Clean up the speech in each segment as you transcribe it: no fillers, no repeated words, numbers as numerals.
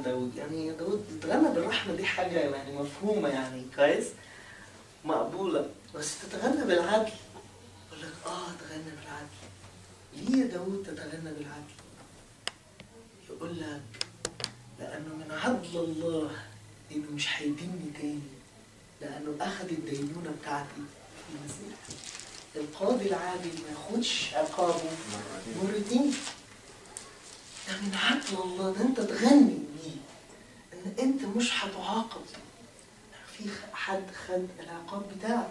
داود، يعني داود تتغنى بالرحمة دي حاجة يعني مفهومة يعني كويس مقبولة، بس تتغنى بالعدل يقول لك تغنى بالعدل. ليه يا داود تتغنى بالعدل؟ يقول لك لأنه من عدل الله إنه مش هيديني تاني، لأنه أخذ الدينونة بتاعتي في المسيح. القاضي العادل ما ياخدش عقابه مرتين. ده من عدل الله، ده أنت تغني بيه إن أنت مش هتعاقب، في حد خد العقاب بتاعك.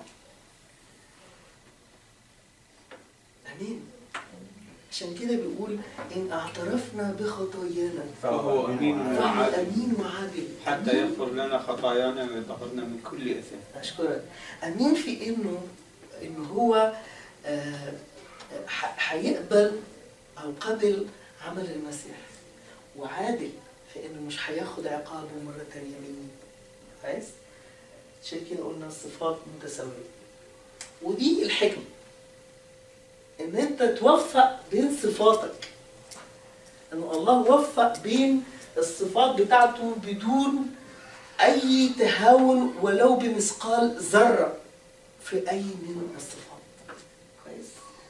امين. عشان كده بيقول ان اعترفنا بخطايانا فهو امين وعادل، امين وعادل حتى يغفر لنا خطايانا ويطهرنا من كل اثم. اشكرك. امين في انه هو هيقبل او قبل عمل المسيح، وعادل في انه مش هياخد عقابه مره تانيه مني. كويس؟ عشان كده قلنا الصفات متساويه، ودي الحكمه ان انت توفق بين صفاتك، ان الله وفق بين الصفات بتاعته بدون اي تهاون ولو بمثقال ذره في اي من الصفات. كويس؟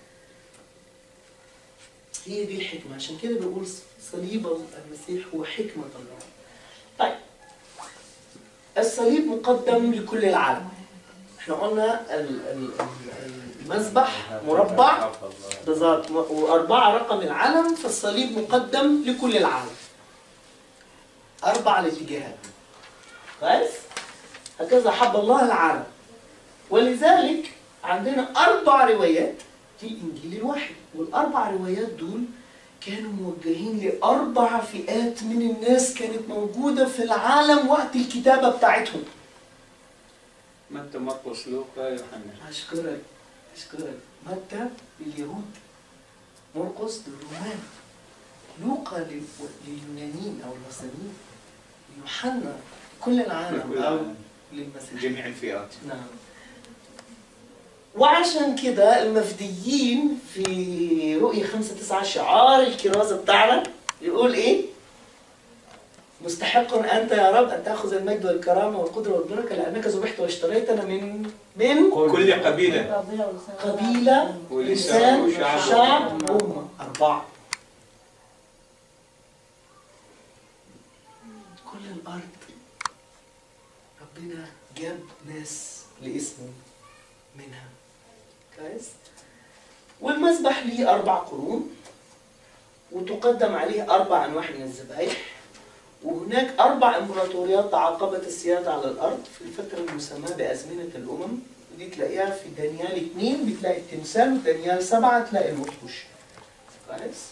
هي دي الحكمه، عشان كده بنقول صليب المسيح هو حكمه الله. طيب الصليب مقدم لكل العالم. احنا قلنا المذبح مربع بالظبط، وأربعة رقم العلم، فالصليب مقدم لكل العالم. 4 الاتجاهات. كويس؟ هكذا حب الله العالم. ولذلك عندنا 4 روايات في الإنجيل الواحد، وال4 روايات دول كانوا موجهين ل4 فئات من الناس كانت موجودة في العالم وقت الكتابة بتاعتهم. متى، مرقس، لوقا، يوحنا. أشكرك. متى لليهود، مرقس للرومان، لوقا لليونانيين أو المسلمين، يوحنا كل العالم أو للمسيحيين، جميع الفئات. نعم. وعشان كده المفديين في رؤية 5:9 شعار الكرازة بتاعنا يقول إيه؟ مستحق أنت يا رب أن تأخذ المجد والكرامة والقدرة والبركة، لأنك ذبحت واشتريتنا من كل قبيلة ولسان وشعب وأمة. 4. كل الأرض ربنا جاب ناس لاسمه منها. كويس؟ والمذبح ليه 4 قرون، وتقدم عليه 4 أنواع من الذبائح، وهناك 4 إمبراطوريات تعاقبت السيادة على الأرض في الفترة المسماة بأزمنة الأمم، ودي تلاقيها في دانيال 2 بتلاقي التمثال، ودانيال 7 تلاقي الوحوش. كويس؟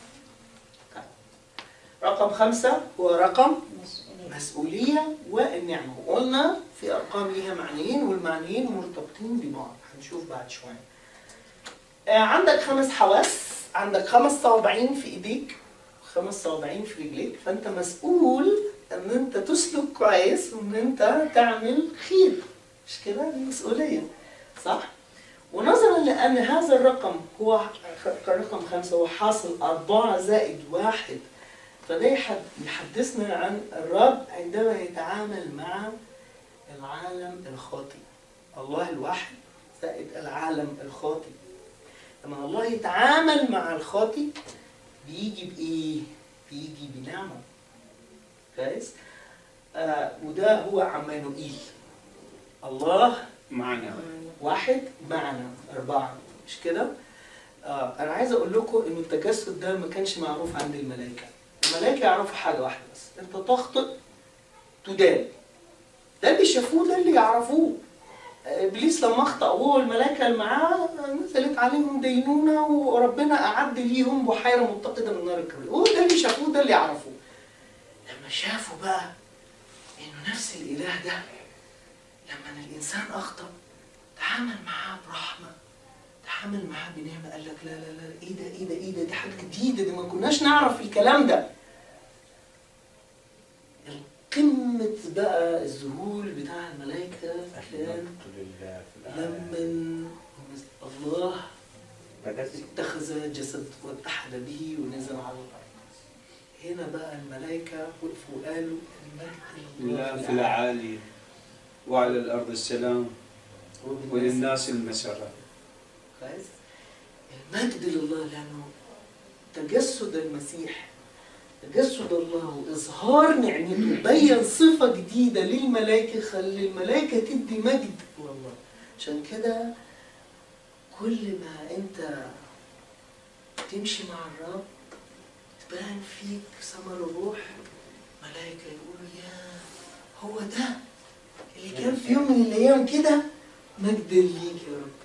رقم 5 هو رقم مسؤولية والنعمة، وقلنا في أرقام ليها معنيين، والمعنيين مرتبطين ببعض، هنشوف بعد شوية. عندك 5 حواس، عندك 5 صوابعين في إيديك، 5 صوابعين في رجليك، فأنت مسؤول إن أنت تسلك كويس وإن أنت تعمل خير، مش كده؟ دي مسؤولية، صح؟ ونظرا لأن هذا الرقم هو رقم 5 هو حاصل 4 زائد 1، فده يحدثنا عن الرب عندما يتعامل مع العالم الخاطئ. الله الواحد زائد العالم الخاطئ. لما الله يتعامل مع الخاطئ بيجي بإيه؟ بيجي بنعمة. كويس؟ وده هو عمانوئيل. الله معنا، واحد معنا 4، مش كده؟ أنا عايز أقول لكم إن التجسد ده ما كانش معروف عند الملائكة. الملائكة يعرفوا حاجة واحدة بس، أنت تخطئ تدان. ده اللي شافوه، ده اللي يعرفوه. إبليس لما أخطأ وهو الملائكة اللي معاه نزلت عليهم دينونة، وربنا أعد ليهم بحيرة متقدة من نار الكبريت. هو ده اللي شافوه، ده اللي يعرفوه. لما شافوا بقى إنه نفس الإله ده لما الإنسان أخطأ تعامل معاه برحمة، تعامل معاه بنعمة، قال لك لا لا لا، إيه ده دي حاجة جديدة، دي ما كناش نعرف الكلام ده. قمة بقى الذهول بتاع الملائكة كان لما الله اتخذ جسد واتحد به ونزل على الأرض. هنا بقى الملائكة وقفوا وقالوا المجد لا في العالي وعلى الأرض السلام وللناس المسرة. كويس؟ المجد لله، لأنه تجسد المسيح، تجسد الله وإظهار نعمته بين صفة جديدة للملائكة، خلي الملائكة تدي مجد لله. عشان كده كل ما أنت تمشي مع الرب تبان فيك ثمر الروح، ملائكة يقولوا يا هو ده اللي كان في يوم من الأيام كده، مجد ليك يا رب.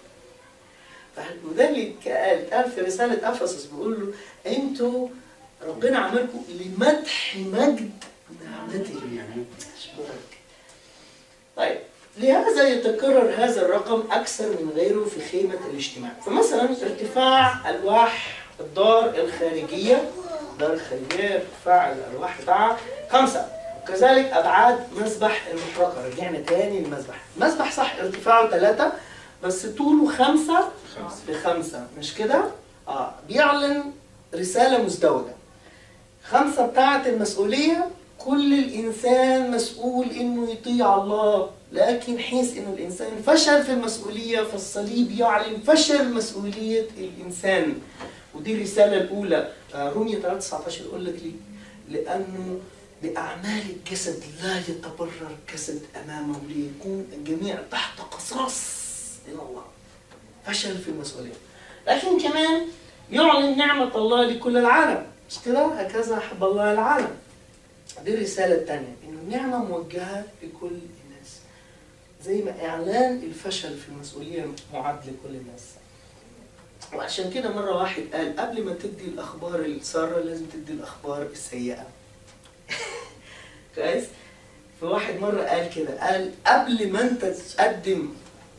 وده اللي قال في رسالة أفسس، بيقول له أنتوا ربنا عملكم لمدح مجد نعمته. أشكرك. طيب لهذا يتكرر هذا الرقم أكثر من غيره في خيمة الاجتماع. فمثلا ارتفاع ألواح الدار الخارجية، دار الخارجية ارتفاع الألواح بتاعها 5. وكذلك أبعاد مسبح المحرقة، رجعنا تاني للمسبح. المسبح صح ارتفاعه 3 بس طوله 5 ب5، مش كده؟ بيعلن رسالة مزدوجة. 5 بتاعة المسؤولية، كل الإنسان مسؤول إنه يطيع الله، لكن حيث إنه الإنسان فشل في المسؤولية فالصليب يعلن فشل مسؤولية الإنسان. ودي الرسالة الأولى، رومية 3:19 يقول لك ليه؟ لأنه بأعمال الجسد لا يتبرر الجسد أمامه ليكون الجميع تحت قصاص إلى الله. فشل في المسؤولية. لكن كمان يعلن نعمة الله لكل العالم، مش كده؟ هكذا أحب الله العالم. دي الرسالة الثانية، إنه النعمة موجهة لكل الناس. زي ما إعلان الفشل في المسؤولية معد لكل الناس. وعشان كده مرة واحد قال قبل ما تدي الأخبار السارة لازم تدي الأخبار السيئة. كويس؟ فواحد مرة قال كده، قال قبل ما أنت تقدم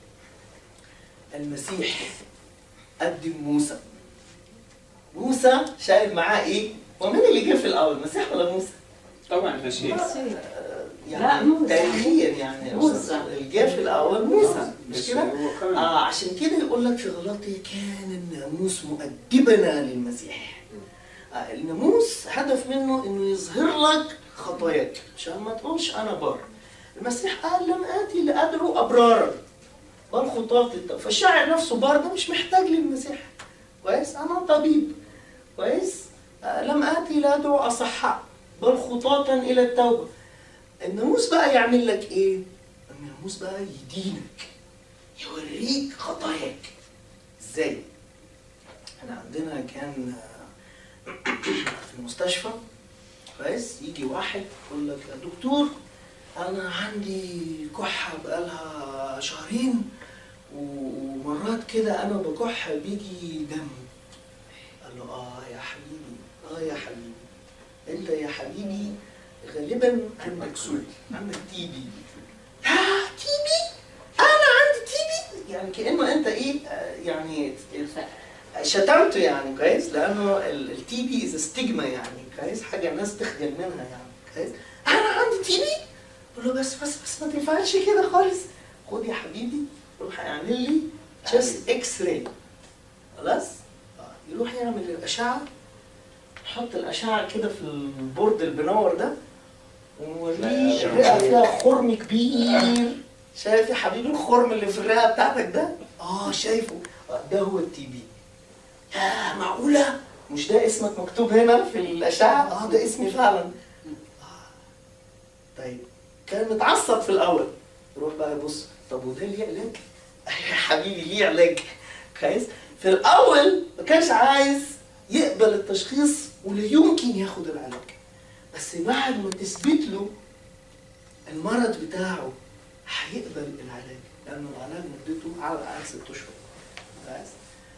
المسيح قدم موسى. موسى شايل معاه إيه؟ ومين اللي جه في الأول، المسيح ولا موسى؟ طبعا المسيح. يعني تاريخيا يعني موسى اللي جه في الأول موسى، مش كده؟ عشان كده يقول لك في غلاطية كان الناموس مؤدبنا للمسيح. الناموس هدف منه إنه يظهر لك خطاياك عشان ما تقولش أنا بار. المسيح قال لم آتي لأدعو أبرارا بل خطاة. فالشاعر نفسه بار ده مش محتاج للمسيح. كويس؟ أنا طبيب. كويس؟ لم آتي لأدعو أصحاء بل خطاة إلى التوبة. الناموس بقى يعمل لك إيه؟ الناموس بقى يدينك، يوريك خطاياك. إزاي؟ احنا عندنا كان في المستشفى، كويس؟ يجي واحد يقول لك يا دكتور أنا عندي كحة بقالها شهرين ومرات كده أنا بكح بيجي دم. قال له يا حبيبي، يا حبيبي أنت يا حبيبي غالبا عندك سل، عندك تي بي. تي بي؟ أنا عندي تي بي؟ يعني كأنه أنت إيه يعني شتمته يعني، كويس؟ لأنه التي بي إز ستيجما يعني، كويس؟ حاجة الناس تخجل منها يعني، كويس؟ أنا عندي تي بي؟ قول له بس ما تنفعش كده خالص. خد يا حبيبي روح اعمل لي تشست اكس راي. خلاص؟ يروح يعمل الأشعة، نحط الأشعة كده في البورد البنور ده ونوريه الرئة فيها خرم كبير. شايف يا حبيبي الخرم اللي في الرئة بتاعتك ده؟ شايفه؟ ده هو التي بي. معقولة؟ مش ده اسمك مكتوب هنا في الأشعة؟ ده اسمي فعلا. طيب كان متعصب في الأول، يروح بقى يبص، طب وده ليه علاج؟ يا حبيبي ليه علاج، كويس؟ في الأول ما كانش عايز يقبل التشخيص ولا يمكن ياخد العلاج، بس بعد ما تثبت له المرض بتاعه هيقبل العلاج، لأنه العلاج مدته على 6 أشهر. كويس؟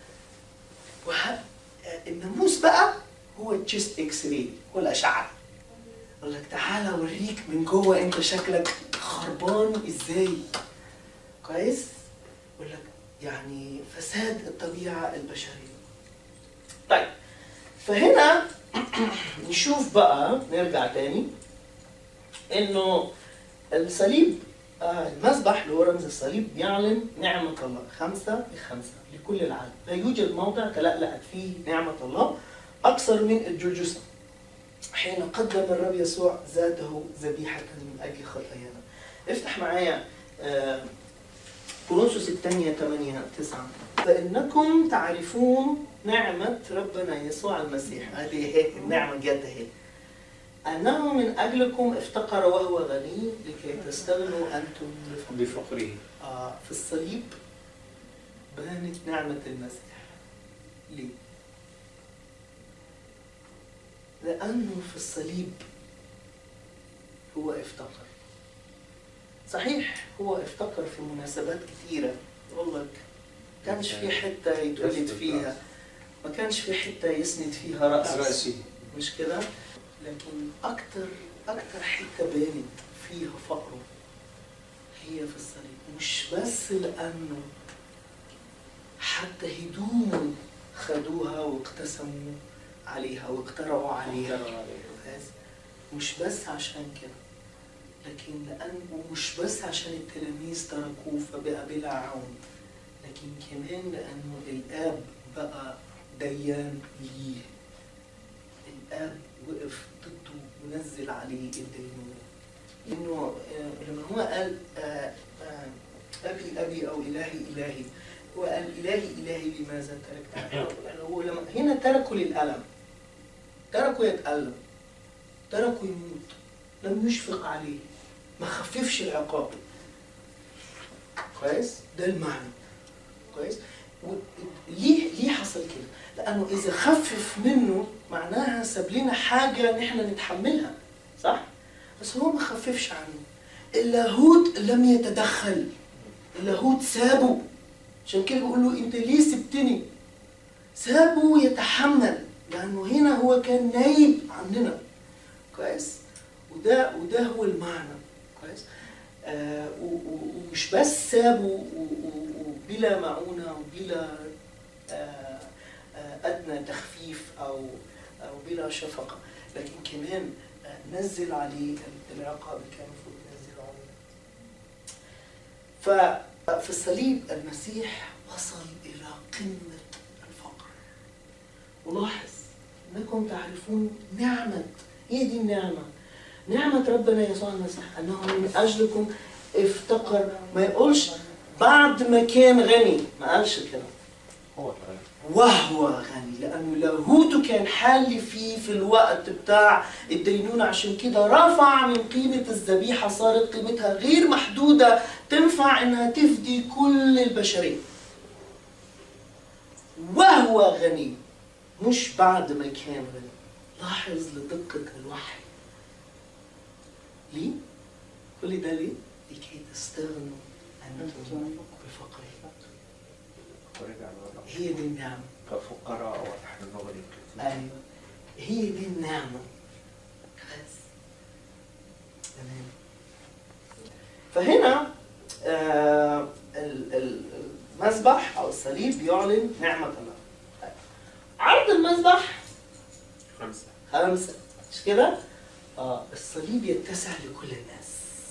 الناموس بقى هو التشست اكس راي، هو الأشعة. يقول لك تعالى اوريك من جوه انت شكلك خربان ازاي. كويس؟ يقول لك يعني فساد الطبيعه البشريه. طيب فهنا نشوف بقى، نرجع تاني انه الصليب، المذبح اللي هو رمز الصليب بيعلن نعمه الله 5 ب5 لكل العالم. لا يوجد موضع تلألأت فيه نعمه الله اكثر من الجلجسة. حين قدم الرب يسوع ذاته ذبيحة من أجل خطايانا. افتح معايا كورنثوس الثانية 8-9. فإنكم تعرفون نعمة ربنا يسوع المسيح، هذه هيك النعمة جت هيك، أنه من أجلكم افتقر وهو غني لكي تستغنوا أنتم بفقره. في الصليب بانت نعمة المسيح. ليه؟ لأنه في الصليب هو افتقر. صحيح هو افتقر في مناسبات كثيرة، يقول لك كانش في حتة يتولد فيها، ما كانش في حتة يسند فيها رأسي، مش كده؟ لكن أكتر حتة بانت فيها فقره هي في الصليب. مش بس لأنه حتى هدومه خدوها واقتسموا عليها واقترعوا عليها، مش بس عشان كده، لكن لأنه مش بس عشان التلاميذ تركوه فبقى بلا عون، لكن كمان لأنه الآب بقى ديان ليه. الآب وقف ضده ونزل عليه الدينونة. لأنه لما هو قال أبي أبي أو إلهي إلهي، هو قال إلهي إلهي لماذا تركتني؟ هو لما هنا تركوا للألم، تركوا يتألم، تركوا يموت، لم يشفق عليه، ما خففش العقاب. كويس؟ ده المعنى. كويس؟ ليه حصل كده؟ لأنه إذا خفف منه معناها ساب لنا حاجة نحن نتحملها، صح؟ بس هو ما خففش عنه. اللاهوت لم يتدخل، اللاهوت سابه. عشان كده بيقول له أنت ليه سبتني؟ سابه يتحمل، لأنه هنا هو كان نايب عننا. كويس؟ وده هو المعنى. كويس؟ ومش بس سابه بلا معونة وبلا أدنى تخفيف أو بلا شفقة، لكن كمان نزل عليه العقاب اللي كان المفروض ينزله عليه. ففي الصليب المسيح وصل إلى قمة الفقر. ولاحظ أنكم تعرفون نعمة، هي دي النعمة، نعمة ربنا يسوع المسيح أنه من أجلكم افتقر. ما يقولش بعد ما كان غني، ما قالش كده، وهو غني، لأنه لاهوته كان حال فيه في الوقت بتاع الدينونة. عشان كده رفع من قيمة الذبيحة، صارت قيمتها غير محدودة، تنفع إنها تفدي كل البشرية. وهو غني، مش بعد ما كان غني. لاحظ لدقة الوحي. ليه؟ كل ده ليه؟ لكي تستغنوا أنتم بفقره. هي دي النعمة. كفقراء ونحن نغني. أيوة، هي دي النعمة. بس تمام. فهنا المذبح أو الصليب يعلن نعمة الله. عرض المذبح 5، مش كده؟ الصليب يتسع لكل الناس،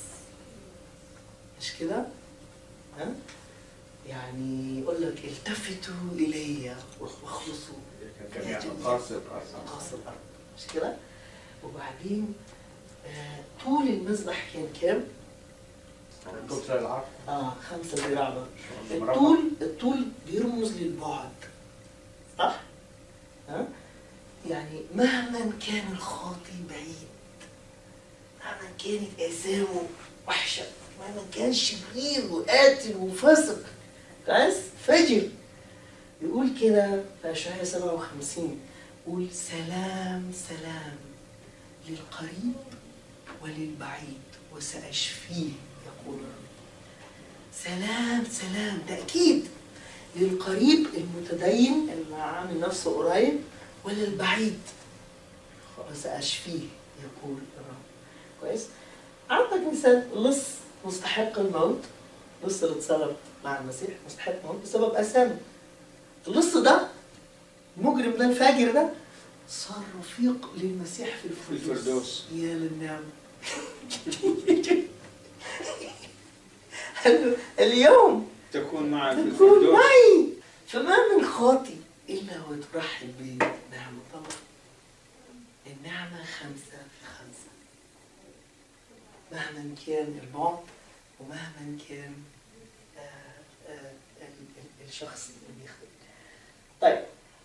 مش كده؟ ها؟ يعني يقول لك التفتوا إلي واخلصوا جميع أقاصي الأرض، مش كده؟ وبعدين طول المذبح كان كام؟ طول العرض 5 ذراع. الطول بيرمز للبعد، صح؟ ها؟ يعني مهما كان الخاطي بعيد، مهما كانت آثامه وحشة، مهما كان شرير وقاتل وفاسق، كويس؟ فجر. يقول كده في أشعياء 57، يقول سلام سلام للقريب وللبعيد وسأشفيه يقول الرب. سلام سلام، تأكيد للقريب المتدين اللي عامل نفسه قريب، وللبعيد وسأشفيه يقول الرب. كويس؟ عندك مثال لص مستحق الموت، اللص اللي اتصلب مع المسيح مستحق الموت بسبب أثامه. اللص ده المجرم ده الفاجر ده صار رفيق للمسيح في الفردوس. يا للنعمة. اليوم تكون معي في تكون الفردوس. معي. فما من خاطي إلا وترحب بنعمة الله. النعمة 5 في 5 مهما كان البعد ومهما كان الشخص اللي بيخدم. طيب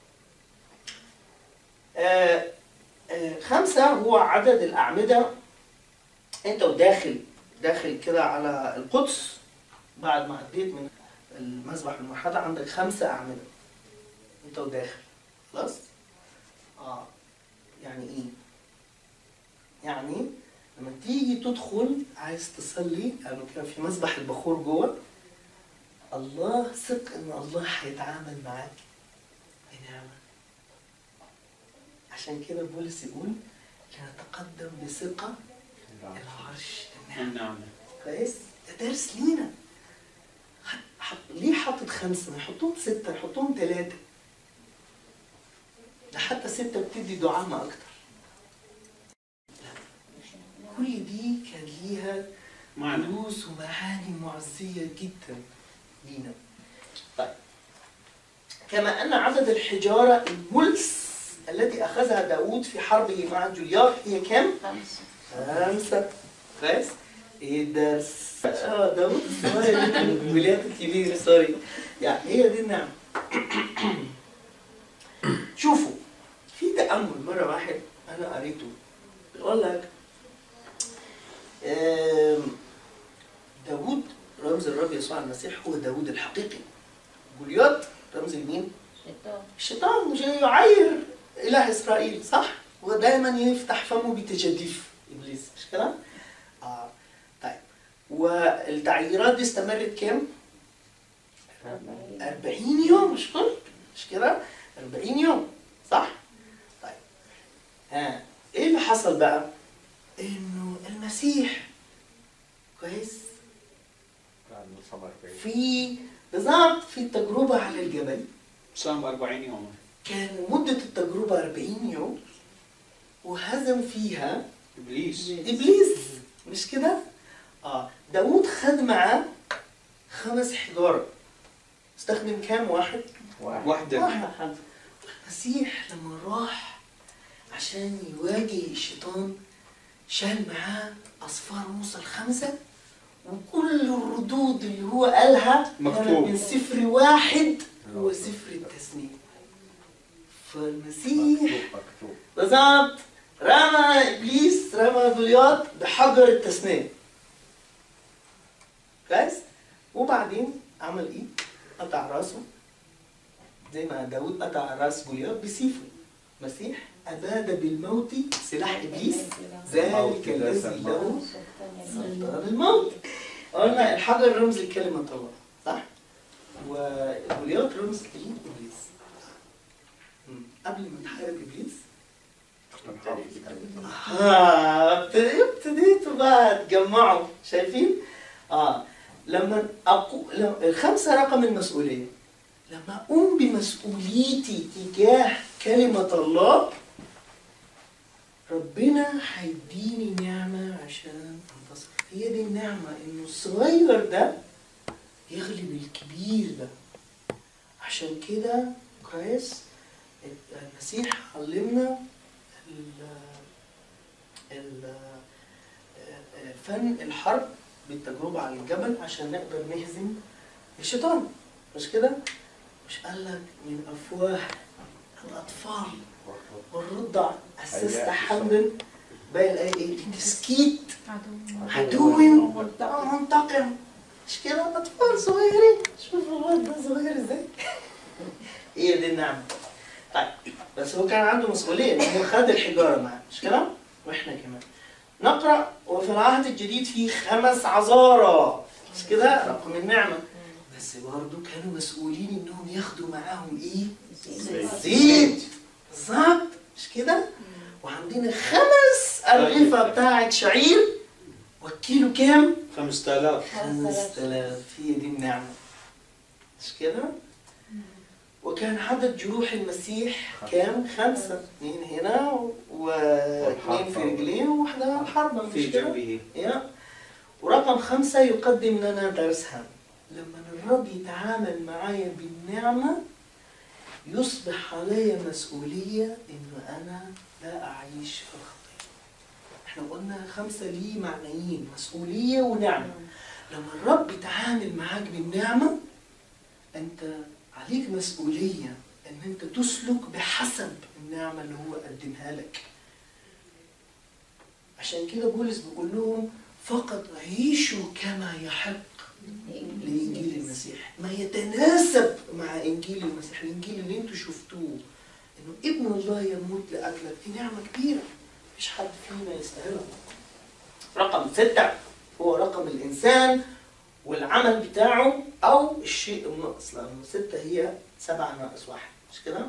5 هو عدد الأعمدة. أنت داخل كده على القدس بعد ما عديت من المذبح الموحدة عندك 5 أعمدة أنت وداخل خلاص؟ يعني إيه؟ يعني لما تيجي تدخل عايز تصلي يعني كان في مذبح البخور جوه، الله ثق إن الله هيتعامل معاك بنعمة. عشان كده بولس يقول لنتقدم بثقة العرش النعمة. كويس؟ ده درس لينا. ليه حاطط 5؟ ما يحطوهم 6، يحطوهم 3. ده حتى 6 بتدي دعامة أكتر. كل دي كان ليها دروس ومعاني معزية جدا لينا. طيب كما أن عدد الحجارة الملس التي أخذها داود في حربه مع جولياث هي كم؟ 5. كويس؟ إيه الدرس؟ داود الصغير جولياث الكبير سوري. يعني هي دي النعمة. شوفوا في تأمل مرة واحد أنا قريته بيقول لك داود رمز الرب يسوع المسيح هو داود الحقيقي. جولياث رمز لمين؟ الشيطان مش يعير إله إسرائيل صح؟ هو دائما يفتح فمه بتجديف إبليس مش كده؟ طيب والتعييرات دي استمرت كم؟ 40 يوم مش كده؟ 40 يوم صح؟ طيب إيه اللي حصل بقى؟ إنه المسيح كويس؟ في بالضبط في التجربة على الجبل صام 40 يوم. كان مدة التجربة 40 يوم وهزم فيها إبليس مش كده؟ داود خد معاه 5 حجارة. استخدم كام واحد؟ واحدة. المسيح لما راح عشان يواجه الشيطان شال معاه أصفار موسى 5 وكل الردود اللي هو قالها مكتوب من سفر واحد هو سفر التثنية. فالمسيح بالضبط رمى إبليس رمى جولياث بحجر التثنية. كويس؟ وبعدين عمل إيه؟ قطع راسه زي ما داود قطع راس جولياث بسيفه. المسيح أباد بالموت سلاح إبليس ذلك الذي له سلطان الموت. قلنا الحجر رمز لكلمة الله صح؟ وجولياث رمز لإبليس. قبل ما تحارب إبليس ابتديتوا بقى تجمعوا شايفين؟ لما ال5 رقم المسؤولية. لما أقوم بمسؤوليتي تجاه كلمة الله ربنا هيديني نعمة عشان أنتصر. هي دي النعمة إنه الصغير ده يغلب الكبير ده. عشان كده كويس المسيح علمنا فن الحرب بالتجربة على الجبل عشان نقدر نهزم الشيطان مش كده؟ مش قال لك من أفواه الأطفال والرضع أسست حمدا باقي الآية إيه؟ تسكيت عدو منتقم مش كده؟ أطفال صغيرين. شوف الواد ده صغير إزاي؟ هي دي النعمة. طيب بس هو كان عنده مسؤولية إنه خد الحجارة معاه مش كده؟ وإحنا كمان نقرأ وفي العهد الجديد في 5 عذارى مش كده؟ رقم النعمة. بس برضه كانوا مسؤولين إنهم ياخدوا معاهم إيه؟ زيت. بالظبط مش كده؟ وعندنا 5 أرغفة بتاعت شعير والكيلو كام؟ 5000. 5000. هي دي النعمة مش كده؟ وكان عدد جروح المسيح كام؟ 5. 2 هنا و2 في رجليه وواحدة على الحربة في جنبه. ورقم 5 يقدم لنا درس هام. لما الرب يتعامل معايا بالنعمة يصبح علي مسؤولية إنه أنا لا أعيش في الخطية. احنا قلنا 5 ليه معنيين: مسؤولية ونعمة. لما الرب يتعامل معاك بالنعمة أنت عليك مسؤولية أن أنت تسلك بحسب النعمة اللي هو قدمها لك. عشان كده بولس بيقول لهم فقط عيشوا كما يحق لإنجيل المسيح، ما يتناسب مع إنجيل المسيح. الإنجيل اللي انتوا شفتوه إنه ابن الله يموت لأجلك، دي نعمة كبيرة مفيش حد فينا يستاهلها. رقم 6 هو رقم الإنسان والعمل بتاعه أو الشيء الناقص، لأنه 6 هي 7 ناقص 1، مش كده؟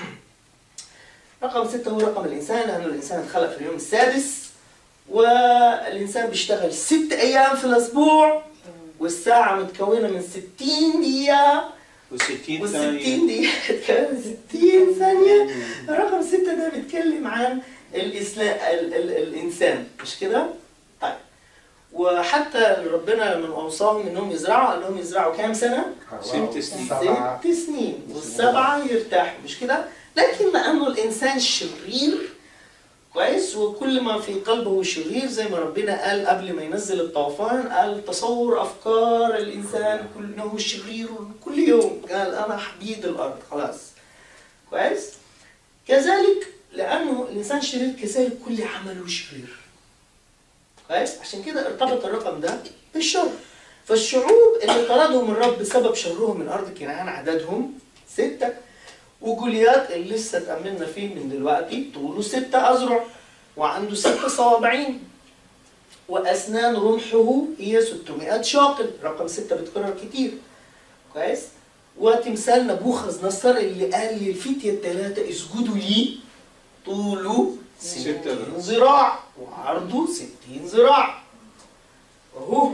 رقم 6 هو رقم الإنسان، لأنه الإنسان اتخلق في اليوم السادس، والإنسان بيشتغل 6 أيام في الأسبوع، والساعة متكونة من 60 دقيقة و60 ثانية تكون 60 ثانية. رقم 6 ده بيتكلم عن الإنسان، مش كده؟ طيب، وحتى ربنا لما أوصاهم إنهم يزرعوا قال لهم يزرعوا كام سنة؟ 6 سنين. 6 سنين، وال7 يرتاحوا، مش كده؟ لكن لأنه الإنسان شرير كويس، وكل ما في قلبه شرير، زي ما ربنا قال قبل ما ينزل الطوفان، قال تصور أفكار الإنسان كله شرير كل يوم، قال أنا حبيد الأرض خلاص كويس. كذلك لأنه الإنسان شرير كذلك كل عمله شرير كويس. عشان كده ارتبط الرقم ده بالشر. فالشعوب اللي طردهم الرب بسبب شرهم من أرض كنعان عددهم 6، وجوليات اللي لسه اتأملنا فيه من دلوقتي طوله 6 أذرع وعنده 6 صوابعين، وأسنان رمحه هي 600 شاقل. رقم 6 بتكرر كتير كويس. وتمثال نبوخذ نصر اللي قال للفتية ال3 اسجدوا لي، طوله 60 ذراع وعرضه 60 ذراع وهو.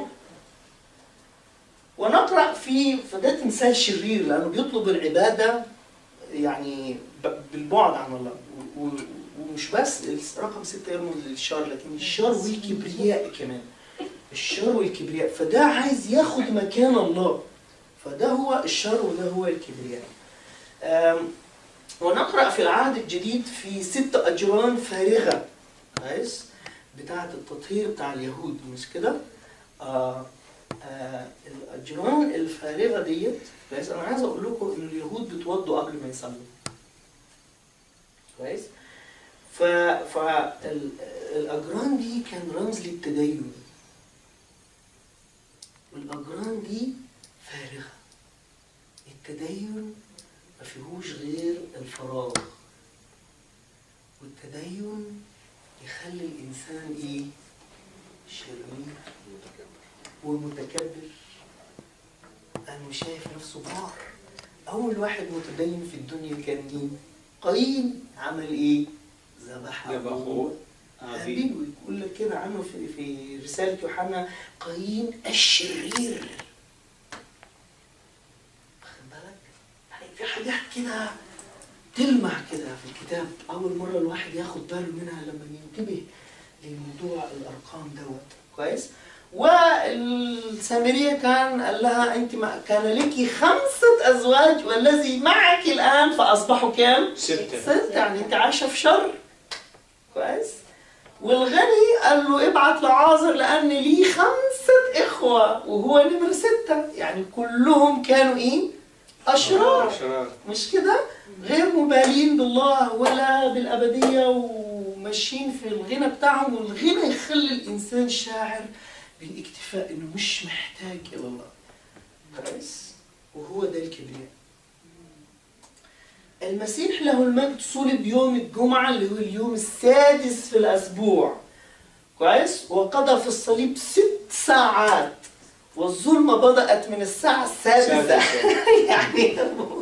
ونقرأ فده تمثال شرير لأنه بيطلب العبادة يعني بالبعد عن الله، ومش بس رقم 6 يرمز للشر، لكن الشر والكبرياء كمان، الشر والكبرياء. فده عايز ياخد مكان الله، فده هو الشر وده هو الكبرياء. ونقرأ في العهد الجديد في 6 أجران فارغة كويس بتاعة التطهير بتاع اليهود، مش كده؟ الأجران الفارغة ديت كويس. أنا عايز أقول لكم إن اليهود بيتوضوا قبل ما يصلوا كويس. فالأجران دي كان رمز للتدين، والأجران دي فارغة. التدين ما فيهوش غير الفراغ، والتدين يخلي الإنسان إيه؟ شرير ومتكبر، أنه شايف نفسه بار. أول واحد متدين في الدنيا كان مين؟ قايين. عمل إيه؟ ذبح أخوه هابيل. ويقول لك كده عنه في رسالة يوحنا قايين الشرير. واخد بالك؟ يعني في حاجات كده تلمع كده في الكتاب، أول مرة الواحد ياخد باله منها لما ينتبه لموضوع الأرقام دوت كويس. والسامرية كان قال لها أنت كان لك 5 أزواج والذي معك الآن فأصبحوا كام؟ 6. يعني أنت عايشة في شر كويس. والغني قال له ابعت لعازر لأن لي 5 إخوة وهو نمرة 6. يعني كلهم كانوا إيه؟ أشرار، مش كده؟ غير مبالين بالله ولا بالأبدية، وماشيين في الغنى بتاعهم. والغنى يخلي الإنسان شاعر بالاكتفاء إنه مش محتاج إلى الله كويس. وهو ده الكبرياء. المسيح له المجد صلب يوم الجمعة اللي هو اليوم السادس في الأسبوع كويس، وقضى في الصليب 6 ساعات، والظلمة بدأت من الساعة 6 يعني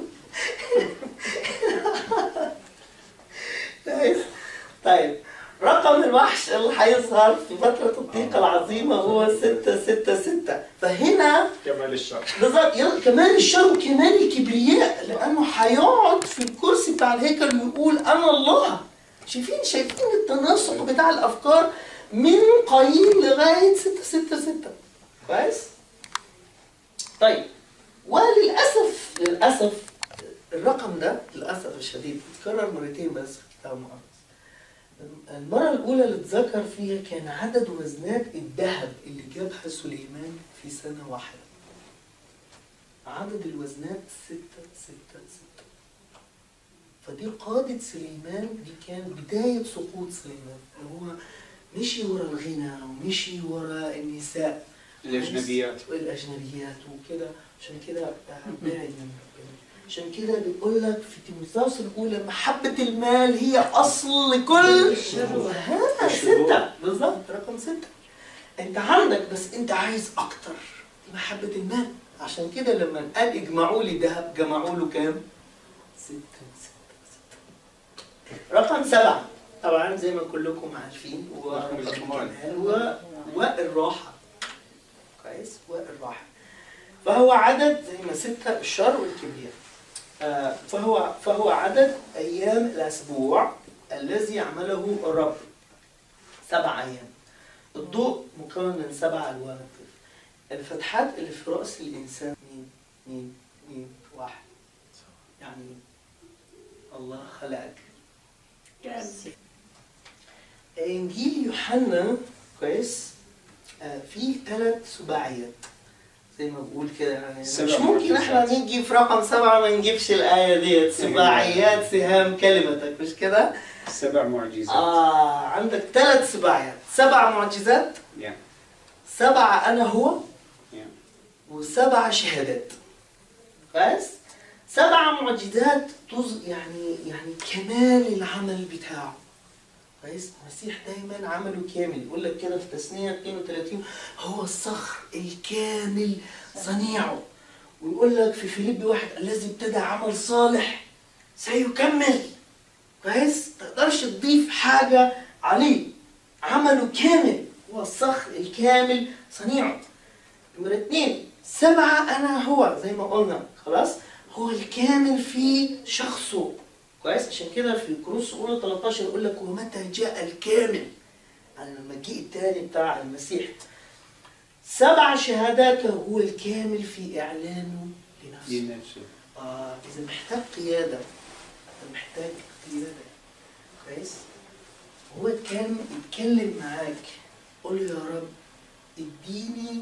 طيب رقم الوحش اللي هيظهر في فترة الضيقة العظيمة هو 666. فهنا كمال الشر بالظبط، كمال الشر وكمال الكبرياء، لأنه هيقعد في الكرسي بتاع الهيكل ويقول أنا الله. شايفين التناسق بتاع الأفكار من قايين لغاية 666 كويس؟ طيب، وللأسف الرقم ده للأسف الشديد بيتكرر مرتين بس في الكتاب المقدس. المرة الأولى اللي اتذكر فيها كان عدد وزنات الذهب اللي جابها سليمان في سنة واحدة. عدد الوزنات 6 6 6. فدي قادة سليمان، دي كان بداية سقوط سليمان. هو مشي ورا الغنى ومشي ورا النساء الأجنبيات وكده. عشان كده بعد من ربنا. عشان كده بيقول لك في تيموثاوس الأولى محبة المال هي أصل لكل شر. 6 بالظبط، رقم 6. أنت عندك بس أنت عايز أكتر، محبة المال. عشان كده لما قال اجمعوا لي ذهب جمعوا له كام؟ 6 6 6. رقم 7 طبعا زي ما كلكم عارفين والراحة. كويس، والراحة. فهو عدد زي ما 6 الشر والكبرياء. فهو عدد أيام الأسبوع الذي عمله الرب. 7 أيام. الضوء مكون من 7 ألوان الطيف. الفتحات اللي في رأس الإنسان مين 1. يعني الله خلقك. إنجيل يوحنا كويس فيه 3 سباعيات زي ما بقول كده. يعني مش ممكن احنا نيجي في رقم 7 ما نجيبش الآية ديت. سباعيات سهام كلمتك، مش كده؟ 7 معجزات. عندك 3 سباعيات، 7 معجزات. 7 أنا هو. و7 شهادات. كويس؟ 7 معجزات يعني كمال العمل بتاعه. كويس؟ المسيح دايما عمله كامل. يقول لك كده في تثنية 32 هو الصخر الكامل صنيعه. ويقول لك في فيليبي 1 الذي ابتدى عمل صالح سيكمل. كويس؟ ما تقدرش تضيف حاجة عليه. عمله كامل، هو الصخر الكامل صنيعه. نمرة 2 7 أنا هو زي ما قلنا. خلاص؟ هو الكامل في شخصه. كويس؟ عشان كده في كورنثوس الأولى 13 يقول لك ومتى جاء الكامل، يعني المجيء الثاني بتاع المسيح. 7 شهادات هو الكامل في إعلانه لنفسه. إذا محتاج قيادة، محتاج قيادة. كويس؟ هو كان يتكلم معاك، قول له يا رب اديني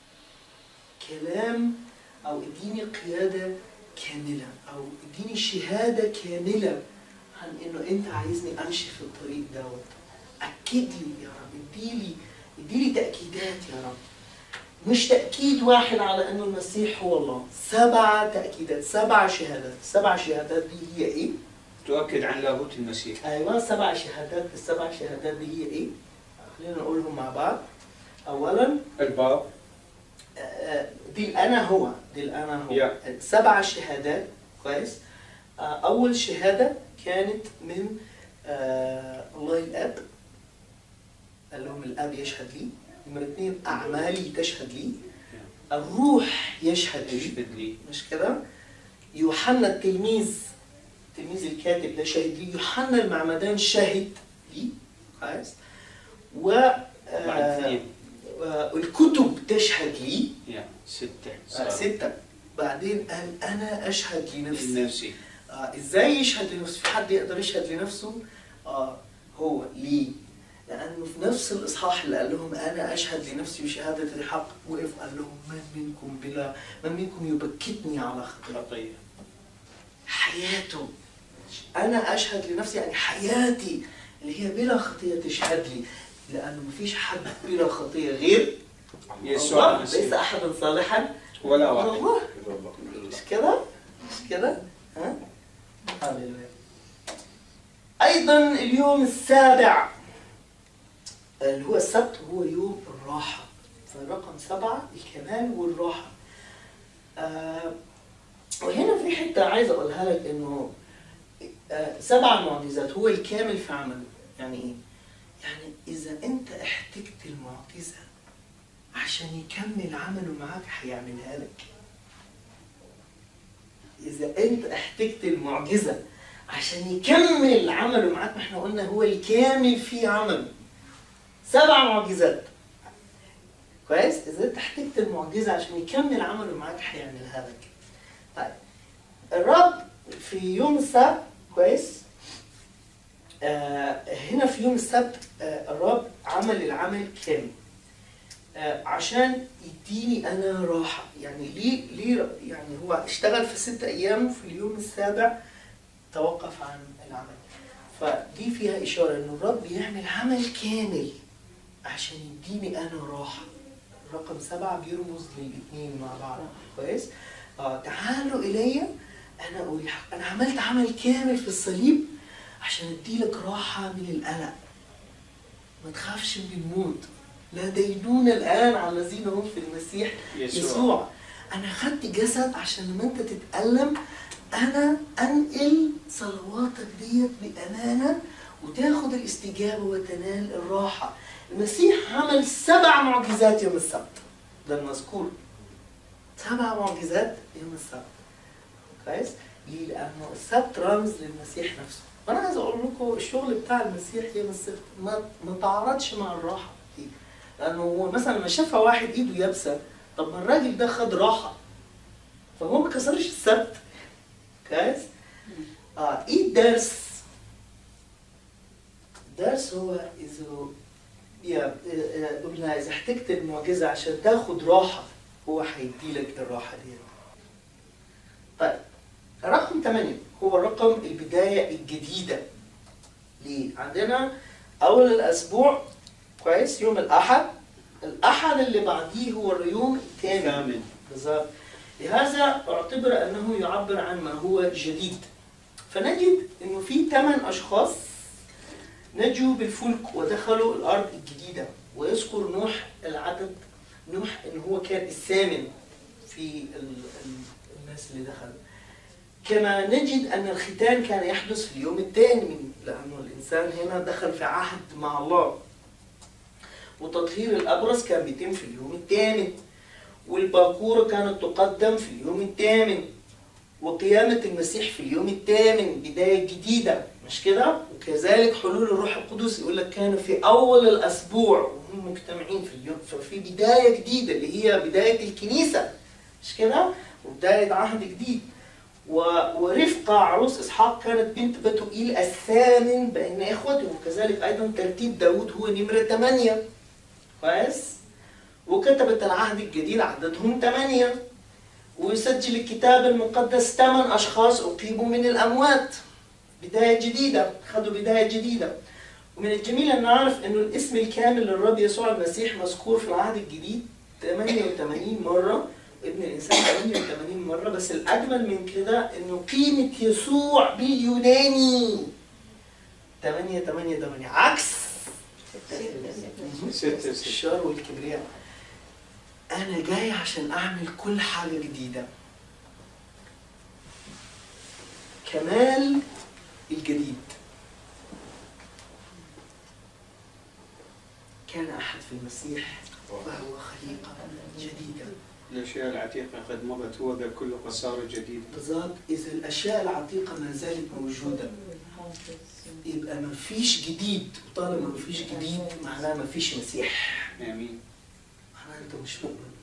كلام أو اديني قيادة كاملة أو اديني شهادة كاملة عن إنه أنت عايزني أمشي في الطريق دوت. أكد لي يا رب، اديلي تأكيدات يا رب. مش تأكيد واحد على إنه المسيح هو الله. 7 تأكيدات، 7 شهادات. 7 شهادات دي هي إيه؟ تؤكد عن لاهوت المسيح. أيوة 7 شهادات. ال7 شهادات دي هي إيه؟ خلينا نقولهم مع بعض. أولاً الباب. دي الأنا هو. 7 شهادات. كويس؟ أول شهادة كانت من الله الأب، قال لهم الأب يشهد لي. نمرة 2 أعمالي تشهد لي. الروح يشهد لي. مش كده؟ يوحنا التلميذ الكاتب ده شهد لي. يوحنا المعمدان شهد لي. كويس؟ والكتب تشهد لي. 6. بعدين قال أنا أشهد لنفسي. إزاي يشهد لنفسه؟ في حد يقدر يشهد لنفسه؟ هو ليه؟ لأنه في نفس الإصحاح اللي قال لهم أنا أشهد لنفسي بشهادة الحق، وقف قال لهم من منكم يبكتني على خطية. حياته. أنا أشهد لنفسي يعني حياتي اللي هي بلا خطية تشهد لي، لأنه مفيش حد بلا خطية غير يسوع. ليس أحد صالحا ولا واحد. مش كده؟ ها؟ هاليلويا. أيضا اليوم السابع اللي هو السبت هو يوم الراحة. فالرقم 7 الكمال والراحة. وهنا في حتة عايز أقولها لك إنه 7 معجزات هو الكامل في عمله. يعني إيه؟ يعني إذا أنت احتجت المعجزة عشان يكمل عمله معاك هيعملها لك. إذا أنت احتجت المعجزة عشان يكمل عمله معاك، ما احنا قلنا هو الكامل في عمله. 7 معجزات. كويس؟ إذا أنت احتجت المعجزة عشان يكمل عمله معاك هيعملها لك. طيب الرب في يوم السبت كويس هنا في يوم السبت الرب عمل العمل كامل عشان يديني أنا راحة. يعني ليه يعني هو اشتغل في 6 أيام، في اليوم السابع توقف عن العمل. فدي فيها إشارة إنه الرب يعمل عمل كامل عشان يديني أنا راحة. رقم 7 بيرمز للاثنين مع بعض. كويس؟ تعالوا إلي أنا أريحك. أنا عملت عمل كامل في الصليب عشان أديلك راحة من القلق. ما تخافش من الموت. لا دينون الآن على الذين هم في المسيح يسوع. أنا خدت جسد عشان لما أنت تتألم أنا أنقل صلواتك ديت بأمانة وتاخد الاستجابة وتنال الراحة. المسيح عمل 7 معجزات يوم السبت، ده المذكور. 7 معجزات يوم السبت. كويس؟ ليه؟ لأنه السبت رمز للمسيح نفسه. وأنا عايز أقول لكم الشغل بتاع المسيح يوم السبت ما تعارضش مع الراحة دي. لأنه هو مثلا لما شاف واحد إيده يابسة، طب ما الراجل ده خد راحة، فهو ما كسرش السبت. كويس؟ إيه الدرس؟ الدرس هو إذا احتجت المعجزة عشان تاخد راحة هو هيديلك الراحة دي. طيب رقم 8 هو رقم البداية الجديدة. ليه؟ عندنا أول الأسبوع كويس يوم الأحد. الأحد اللي بعديه هو اليوم الثامن بالظبط. لهذا اعتبر أنه يعبر عن ما هو جديد. فنجد أنه في 8 أشخاص نجوا بالفلك ودخلوا الأرض الجديدة. ويذكر نوح العدد، نوح أنه هو كان الثامن في الناس اللي دخلوا. كما نجد أن الختان كان يحدث في اليوم الثامن، لأنه الإنسان هنا دخل في عهد مع الله. وتطهير الأبرص كان بيتم في اليوم الثامن. والباكورة كانت تقدم في اليوم الثامن. وقيامة المسيح في اليوم الثامن، بداية جديدة، مش كده؟ وكذلك حلول الروح القدس يقول لك كان في أول الأسبوع وهم مجتمعين في اليوم، ففي بداية جديدة اللي هي بداية الكنيسة، مش كده؟ وبداية عهد جديد. ورفقة عروس إسحاق كانت بنت بتوئيل الثامن بين إخوته. وكذلك أيضا ترتيب داود هو نمرة 8. كويس؟ وكتبت العهد الجديد عددهم 8. ويسجل الكتاب المقدس 8 أشخاص أقيموا من الأموات. بداية جديدة، خدوا بداية جديدة. ومن الجميل أن نعرف أنه الاسم الكامل للرب يسوع المسيح مذكور في العهد الجديد 88 مرة، ابن الإنسان 88 مرة. بس الأجمل من كده أنه قيمة يسوع باليوناني 8 عكس الشر والكبرياء. أنا جاي عشان أعمل كل حاجة جديدة. كمال الجديد. كان أحد في المسيح وهو خليقة جديدة. الأشياء العتيقة قد مضت هو ذا كل قصار جديد. بالضبط. إذا الأشياء العتيقة ما زالت موجودة يبقى ما فيش جديد. وطالما ما فيش جديد معناه ما فيش مسيح. آمين. معناه أنت مش مؤمن.